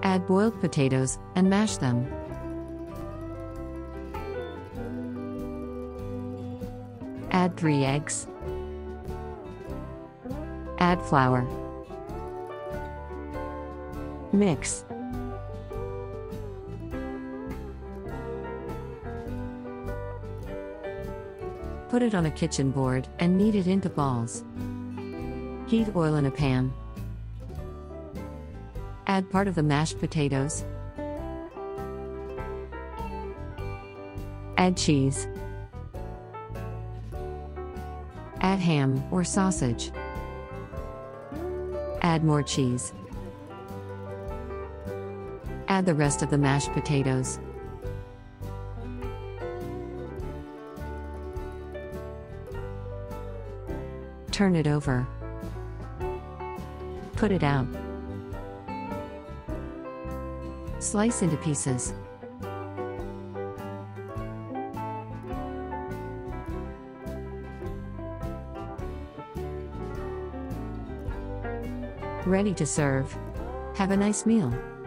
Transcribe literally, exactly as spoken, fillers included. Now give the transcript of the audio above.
Add boiled potatoes and mash them. Add three eggs. Add flour. Mix. Put it on a kitchen board and knead it into balls. Heat oil in a pan. Add part of the mashed potatoes. Add cheese. Add ham or sausage. Add more cheese. Add the rest of the mashed potatoes. Turn it over. Put it out. Slice into pieces. Ready to serve. Have a nice meal.